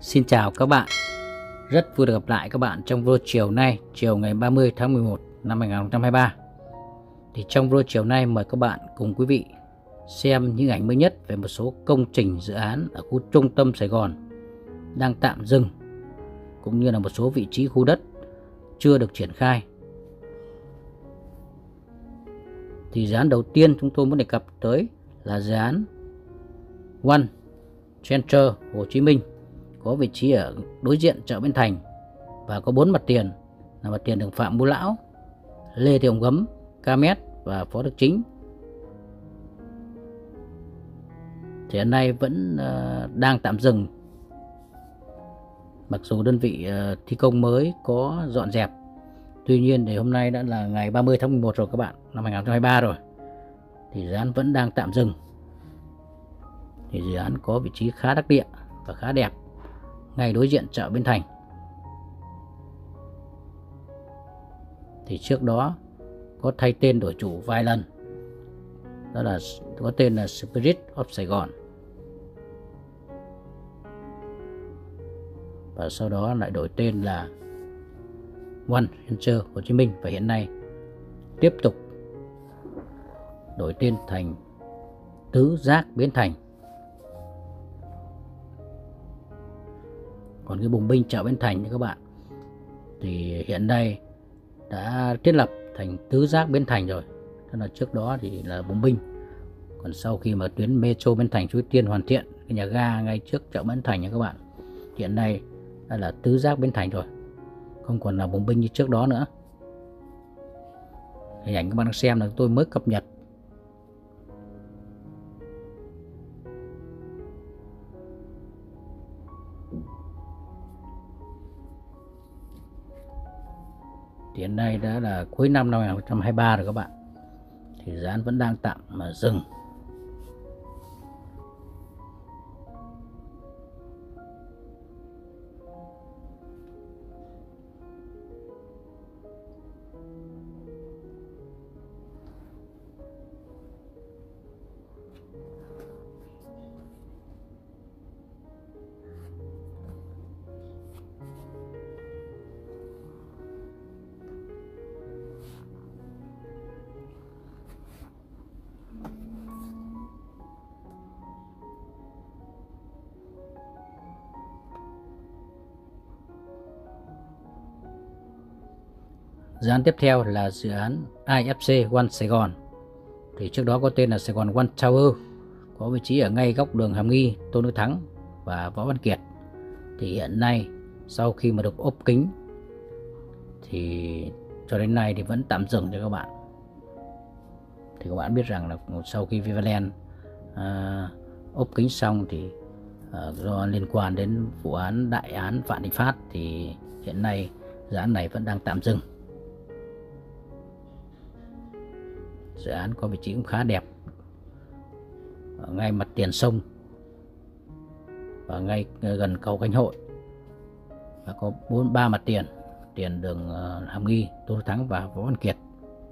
Xin chào các bạn, rất vui được gặp lại các bạn trong video chiều nay, chiều ngày 30 tháng 11 năm 2023. Thì trong video chiều nay mời các bạn cùng quý vị xem những ảnh mới nhất về một số công trình dự án ở khu trung tâm Sài Gòn đang tạm dừng, cũng như là một số vị trí khu đất chưa được triển khai. Thì dự án đầu tiên chúng tôi muốn đề cập tới là dự án One Center Hồ Chí Minh, có vị trí ở đối diện chợ Bến Thành và có 4 mặt tiền là mặt tiền đường Phạm Ngũ Lão, Lê Thị Hồng Gấm, Kmet và Phó Đức Chính. Thì hiện nay vẫn đang tạm dừng, mặc dù đơn vị thi công mới có dọn dẹp. Tuy nhiên thì hôm nay đã là ngày 30 tháng 11 rồi các bạn, năm 2023 rồi, thì dự án vẫn đang tạm dừng. Thì dự án có vị trí khá đắc địa và khá đẹp, ngay đối diện chợ Bến Thành. Thì trước đó có thay tên đổi chủ vài lần, đó là có tên là Spirit of Sài Gòn, và sau đó lại đổi tên là One Center Hồ Chí Minh, và hiện nay tiếp tục đổi tên thành Tứ Giác Bến Thành. Còn cái bùng binh chợ Bến Thành thì các bạn, thì hiện nay đã thiết lập thành Tứ Giác Bến Thành rồi. Tức là trước đó thì là bùng binh, còn sau khi mà tuyến metro Bến Thành Suối Tiên hoàn thiện, cái nhà ga ngay trước chợ Bến Thành nha các bạn, hiện nay đã là Tứ Giác Bến Thành rồi, không còn là bùng binh như trước đó nữa. Hình ảnh các bạn đang xem là tôi mới cập nhật. Thì hiện nay đã là cuối năm 2023 rồi các bạn, thì dự án vẫn đang tạm mà dừng. Dự án tiếp theo là dự án IFC One Sài Gòn. Thì trước đó có tên là Sài Gòn One Tower, có vị trí ở ngay góc đường Hàm Nghi, Tôn Đức Thắng và Võ Văn Kiệt. Thì hiện nay sau khi mà được ốp kính thì cho đến nay thì vẫn tạm dừng cho các bạn. Thì các bạn biết rằng là sau khi Vivaland ốp kính xong thì do liên quan đến vụ án đại án Vạn Thịnh Phát, thì hiện nay dự án này vẫn đang tạm dừng. Dự án có vị trí cũng khá đẹp, ở ngay mặt tiền sông và ngay gần cầu Khánh Hội, và có 3 mặt tiền, tiền đường Hàm Nghi, Tôn Đức Thắng và Võ Văn Kiệt.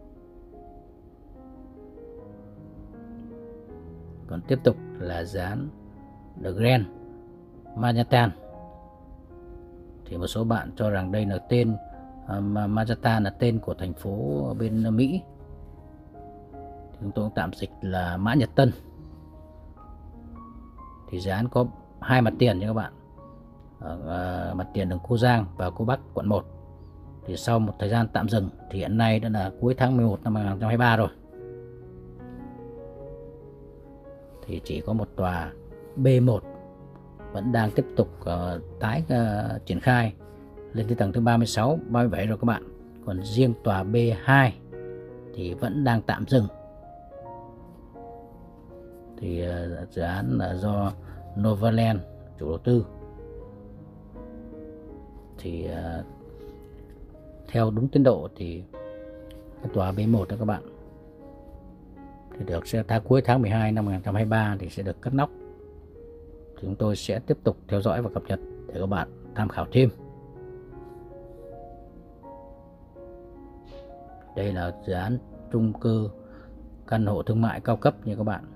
Còn tiếp tục là dự án The Grand Manhattan. Thì một số bạn cho rằng đây là tên Manhattan là tên của thành phố ở bên Mỹ, thì chúng tôi tạm dịch là Mã Nhật Tân. Thì dự án có 2 mặt tiền nha các bạn, ở mặt tiền đường Cô Giang và Cô Bắc, quận 1. Thì sau một thời gian tạm dừng thì hiện nay đã là cuối tháng 11 năm 2023 rồi, thì chỉ có một tòa B1 vẫn đang tiếp tục tái triển khai lên tới tầng thứ 36, 37 rồi các bạn. Còn riêng tòa B2 thì vẫn đang tạm dừng. Thì dự án là do Novaland chủ đầu tư. Thì theo đúng tiến độ thì cái tòa B1 đó các bạn, thì được sẽ cuối tháng 12 năm 2023 thì sẽ được cất nóc. Thì chúng tôi sẽ tiếp tục theo dõi và cập nhật để các bạn tham khảo thêm. Đây là dự án chung cư căn hộ thương mại cao cấp nha các bạn.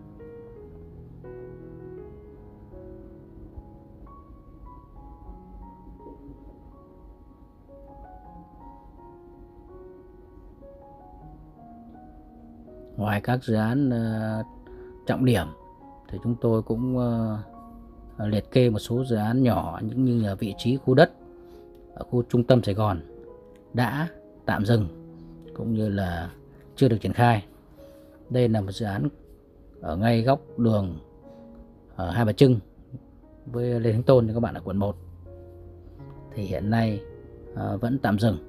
ngoài các dự án trọng điểm thì chúng tôi cũng liệt kê một số dự án nhỏ những như là vị trí khu đất ở khu trung tâm Sài Gòn đã tạm dừng cũng như là chưa được triển khai. Đây là một dự án ở ngay góc đường Hai Bà Trưng với Lê Thánh Tôn thì các bạn ở quận 1 thì hiện nay vẫn tạm dừng.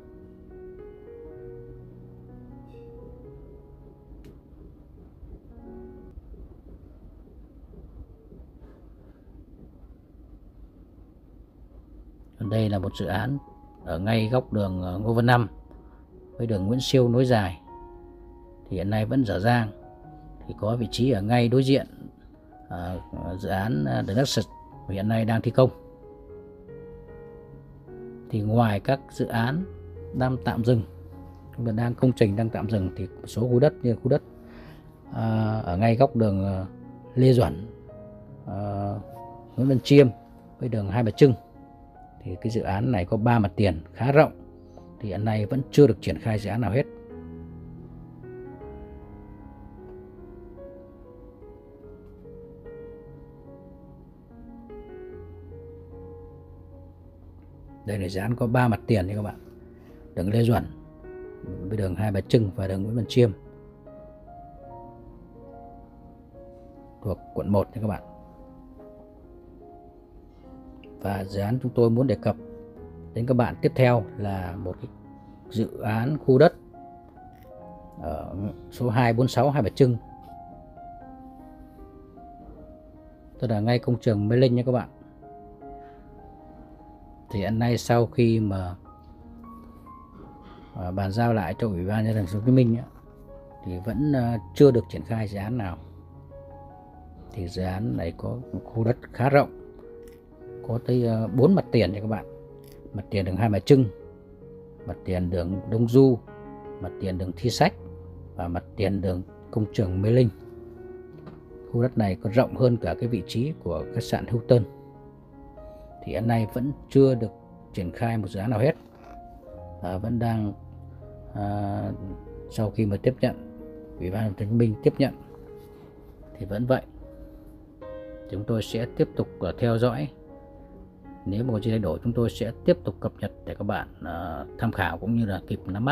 Đây là một dự án ở ngay góc đường Ngô Văn Năm với đường Nguyễn Siêu nối dài thì hiện nay vẫn dở dang, thì có vị trí ở ngay đối diện dự án đường đất sạch hiện nay đang thi công. Thì ngoài các dự án đang tạm dừng và đang công trình đang tạm dừng thì một số khu đất như khu đất ở ngay góc đường Lê Duẩn, Nguyễn Văn Chiêm với đường Hai Bà Trưng thì cái dự án này có 3 mặt tiền khá rộng thì hiện nay vẫn chưa được triển khai dự án nào hết. Đây là dự án có 3 mặt tiền nha các bạn. Đường Lê Duẩn với đường Hai Bà Trưng và đường Nguyễn Văn Chiêm thuộc quận 1 nha các bạn. Và dự án chúng tôi muốn đề cập đến các bạn tiếp theo là một cái dự án khu đất ở số 246 Hai Bà Trưng, tức là ngay công trường Mê Linh nha các bạn. Thì hiện nay sau khi mà bàn giao lại cho Ủy ban nhân dân thành phố Hồ Chí Minh thì vẫn chưa được triển khai dự án nào. Thì dự án này có một khu đất khá rộng, có tới 4 mặt tiền nha các bạn. Mặt tiền đường Hai Bà Trưng, mặt tiền đường Đông Du, mặt tiền đường Thi Sách và mặt tiền đường công trường Mê Linh. Khu đất này còn rộng hơn cả cái vị trí của khách sạn Hilton. Thì hiện nay vẫn chưa được triển khai một dự án nào hết, vẫn đang sau khi mà tiếp nhận Ủy ban nhân dân thành phố Hồ Chí Minh tiếp nhận thì vẫn vậy. Chúng tôi sẽ tiếp tục theo dõi, nếu mà có gì thay đổi chúng tôi sẽ tiếp tục cập nhật để các bạn tham khảo cũng như là kịp nắm bắt.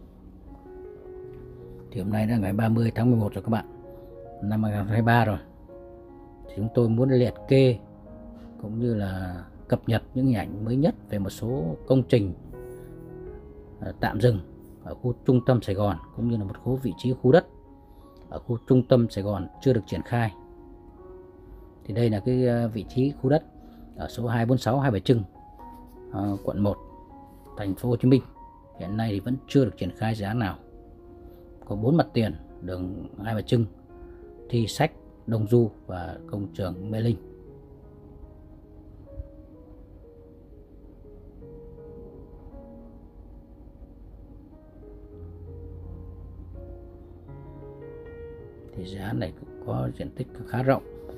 Thì hôm nay là ngày 30 tháng 11 rồi các bạn, năm 2023 rồi. Thì chúng tôi muốn liệt kê cũng như là cập nhật những hình ảnh mới nhất về một số công trình tạm dừng ở khu trung tâm Sài Gòn cũng như là một số vị trí khu đất ở khu trung tâm Sài Gòn chưa được triển khai. Thì đây là cái vị trí khu đất ở số 246 Hai Bà Trưng, quận 1, thành phố Hồ Chí Minh. Hiện nay thì vẫn chưa được triển khai dự án nào. Có 4 mặt tiền: đường Hai Bà Trưng, Thi Sách, Đông Du và công trường Mê Linh. Thì dự án này có diện tích khá rộng.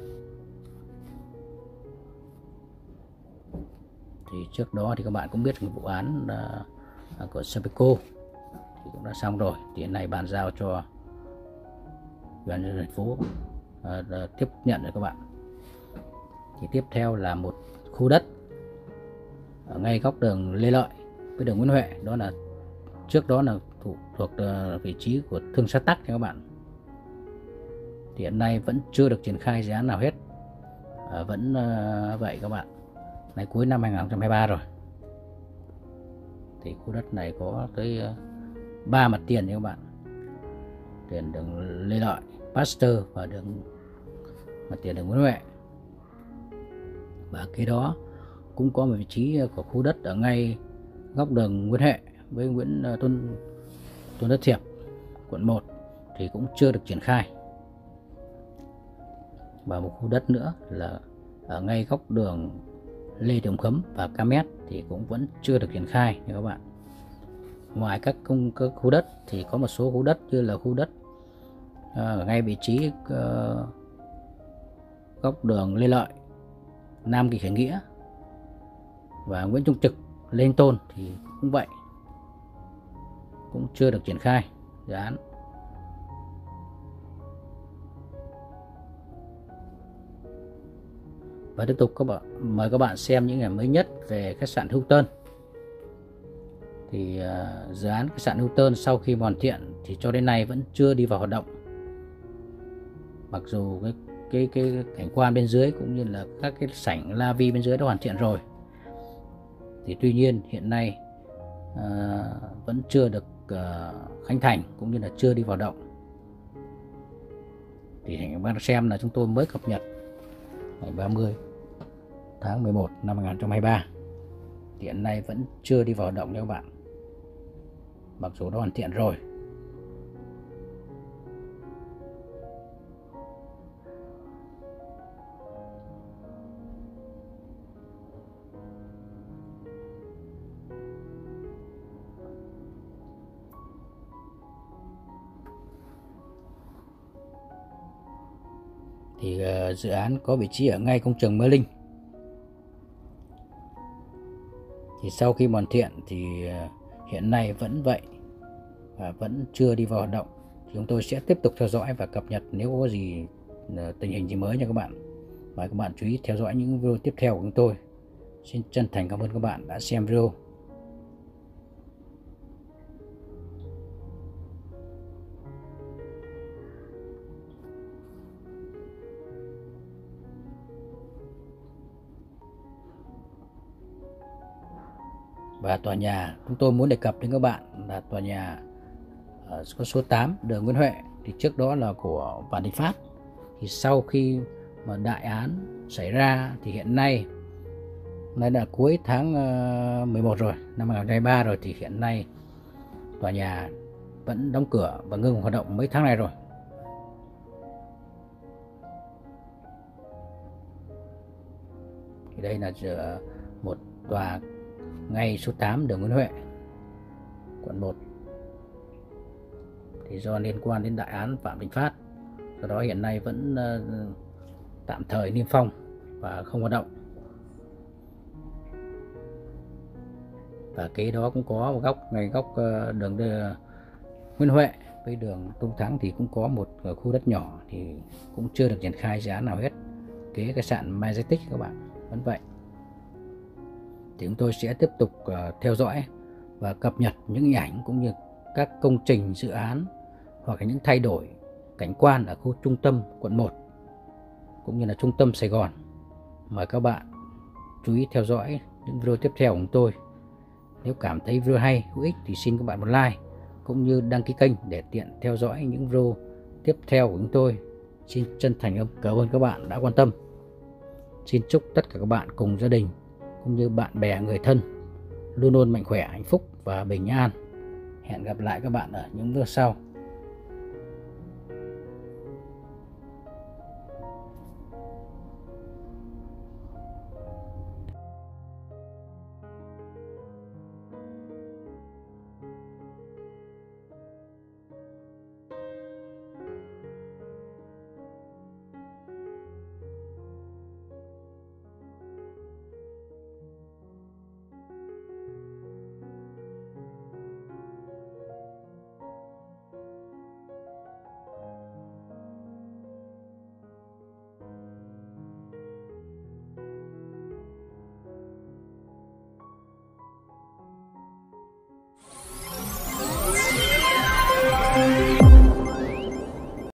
Thì trước đó thì các bạn cũng biết vụ án của Sapeco thì cũng đã xong rồi. Thì hiện nay bàn giao cho Ủy ban nhân dân thành phố tiếp nhận rồi các bạn. Thì tiếp theo là một khu đất ở ngay góc đường Lê Lợi với đường Nguyễn Huệ, đó là trước đó là thuộc vị trí của Thương Sát Tắc nha các bạn. Thì hiện nay vẫn chưa được triển khai dự án nào hết, vẫn vậy các bạn. Này cuối năm 2023 rồi. Thì khu đất này có tới 3 mặt tiền nha các bạn. Tiền đường Lê Lợi, Pasteur và mặt tiền đường Nguyễn Huệ. Và cái đó cũng có một vị trí của khu đất ở ngay góc đường Nguyễn Huệ với Nguyễn Tôn Thất Thiệp, quận 1 thì cũng chưa được triển khai. Và một khu đất nữa là ở ngay góc đường Lê Đồng Khấm và Camet thì cũng vẫn chưa được triển khai nha các bạn. Ngoài các khu đất thì có một số khu đất như là khu đất ở ngay vị trí góc đường Lê Lợi, Nam Kỳ Khởi Nghĩa và Nguyễn Trung Trực, Lê Thánh Tôn thì cũng vậy, cũng chưa được triển khai dự án. Và tiếp tục mời các bạn xem những hình ảnh mới nhất về khách sạn Hilton. Thì dự án khách sạn Hilton sau khi hoàn thiện thì cho đến nay vẫn chưa đi vào hoạt động. Mặc dù cái cảnh quan bên dưới cũng như là các cái sảnh la vi bên dưới đã hoàn thiện rồi, thì tuy nhiên hiện nay vẫn chưa được khánh thành cũng như là chưa đi vào động. Thì các bạn xem là chúng tôi mới cập nhật ngày 30 tháng 11 năm 2023, thì hiện nay vẫn chưa đi vào hoạt động nha các bạn, mặc dù đã hoàn thiện rồi. Thì dự án có vị trí ở ngay công trường Mê Linh. Thì sau khi hoàn thiện thì hiện nay vẫn vậy và vẫn chưa đi vào hoạt động. Thì chúng tôi sẽ tiếp tục theo dõi và cập nhật nếu có gì tình hình gì mới nha các bạn. Mời các bạn chú ý theo dõi những video tiếp theo của chúng tôi. Xin chân thành cảm ơn các bạn đã xem video. Và tòa nhà chúng tôi muốn đề cập đến các bạn là tòa nhà có số 8 đường Nguyễn Huệ. Thì trước đó là của Vạn Thịnh Phát. Thì sau khi mà đại án xảy ra thì hiện nay là cuối tháng 11 rồi, năm 2023 rồi, thì hiện nay tòa nhà vẫn đóng cửa và ngừng hoạt động mấy tháng này rồi. Thì đây là một tòa ngay số 8 đường Nguyễn Huệ, quận 1. Thì do liên quan đến đại án Vạn Thịnh Phát, do đó hiện nay vẫn tạm thời niêm phong và không hoạt động. Và kế đó cũng có một góc đường Nguyễn Huệ với đường Tôn Thắng thì cũng có một khu đất nhỏ, thì cũng chưa được triển khai dự án nào hết. Kế khách sạn Majestic các bạn vẫn vậy. Thì chúng tôi sẽ tiếp tục theo dõi và cập nhật những hình ảnh cũng như các công trình dự án hoặc là những thay đổi cảnh quan ở khu trung tâm quận 1 cũng như là trung tâm Sài Gòn. Mời các bạn chú ý theo dõi những video tiếp theo của chúng tôi. Nếu cảm thấy video hay, hữu ích thì xin các bạn một like cũng như đăng ký kênh để tiện theo dõi những video tiếp theo của chúng tôi. Xin chân thành cảm ơn các bạn đã quan tâm. Xin chúc tất cả các bạn cùng gia đình cũng như bạn bè người thân luôn luôn mạnh khỏe, hạnh phúc và bình an. Hẹn gặp lại các bạn ở những video sau.